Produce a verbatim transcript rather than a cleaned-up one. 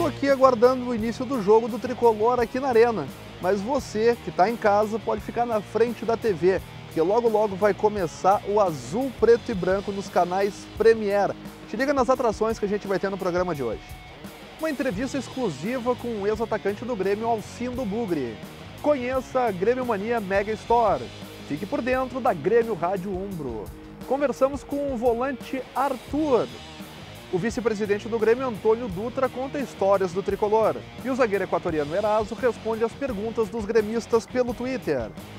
tô aqui aguardando o início do jogo do Tricolor aqui na Arena, mas você que está em casa pode ficar na frente da T V, porque logo logo vai começar o Azul, Preto e Branco nos canais Premiere. Te liga nas atrações que a gente vai ter no programa de hoje. Uma entrevista exclusiva com o ex-atacante do Grêmio, Alcindo Bugri. Conheça a Grêmio Mania Mega Store. Fique por dentro da Grêmio Rádio Umbro. Conversamos com o volante Arthur. O vice-presidente do Grêmio, Antônio Dutra, conta histórias do Tricolor. E o zagueiro equatoriano Eraso responde às perguntas dos gremistas pelo Twitter.